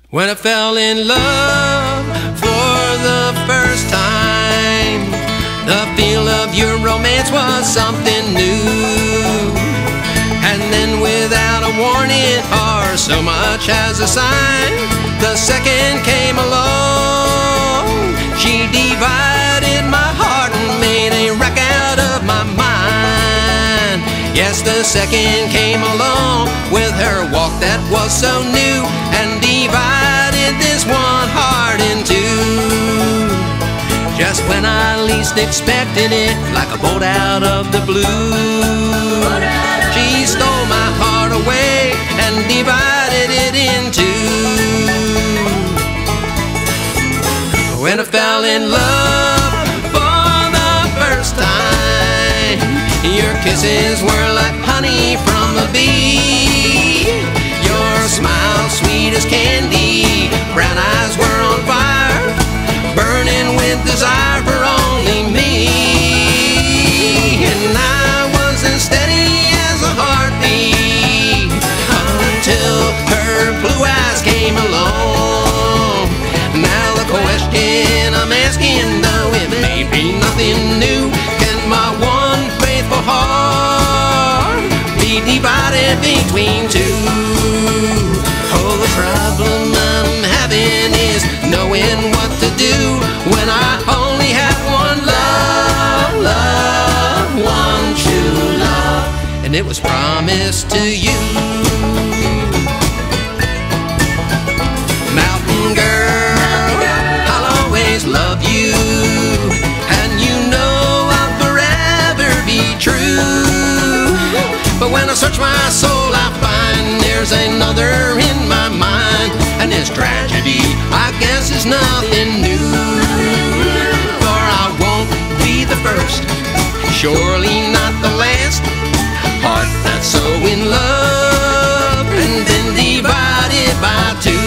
When I fell in love for the first time, the feel of your romance was something new. And then without a warning or so much as a sign, the second came along. She divided my heart and made a wreck out of my mind. Yes, the second came along with her walk that was so new, and divided this one heart in two. Just when I least expected it, like a bolt out of the blue, she stole my heart away and divided it in two. When I fell in love for the first time, your kisses were like honey from a bee. Your smile sweet as candy, brown eyes were on fire, burning with desire for only me. And I was as steady as a heartbeat until her blue eyes came along. Now the question I'm asking, though it may be nothing new, can my one faithful heart be divided between two? Oh, the problem I'm having is knowing what to do when I only have one love, one true love, and it was promised to you. Mountain girl, I'll always love you, and you know I'll forever be true. But when I search my soul, I find there's another in my mind, and this tragedy, I guess, is nothing new. For I won't be the first, surely not the last, heart that's so in love and then divided by two.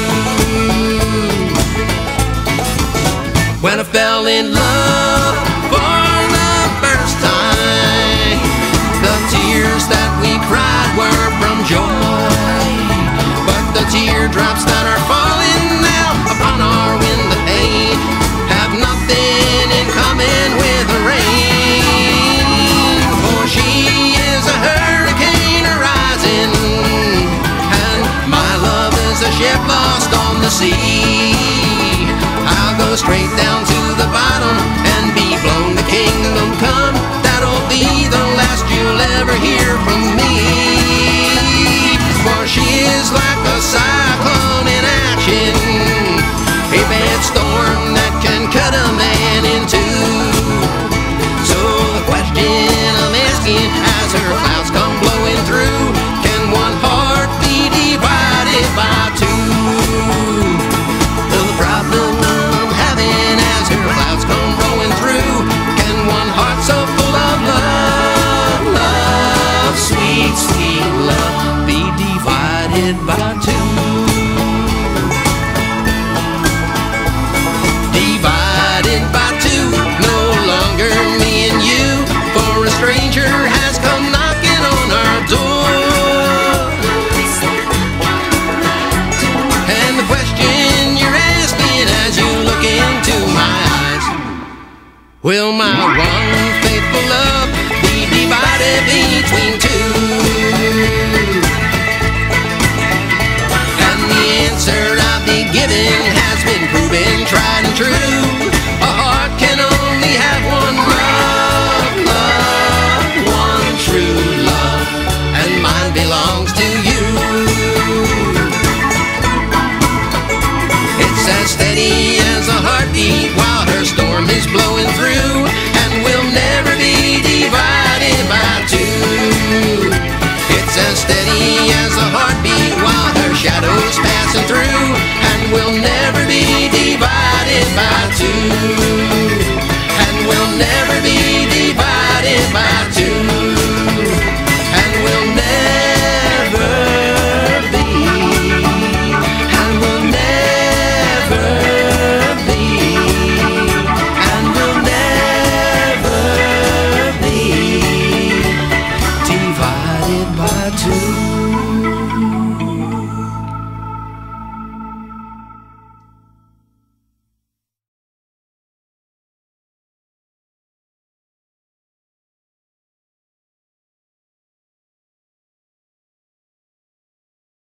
When I fell in love for the first time, the tears that we cried were from joy, but the teardrops that are falling now upon our window pane have nothing in common with the rain. For she is a hurricane arising, and my love is a ship lost on the sea. I'll go straight down to the bottom and be blown to kingdom come. That'll be the last you'll ever hear from me. For she is like a cyclone in action, a bad storm that can cut a man in two. So the question I'm asking, as her clouds come blowing through, can one heart be divided by two? The problem I'm having, as her clouds come rolling through, can one heart so full of love, love, sweet, sweet love, be divided by two? Divided by two, no longer me and you, for a stranger has come knocking on our door. And the question you're asking as you look into my eyes, will my one faithful love be divided between two? And the answer I'll be giving has been proven tried and true. A heart can only have one love, love, one true love, and mine belongs to you. It's as steady as a heartbeat while her storm is blowing through.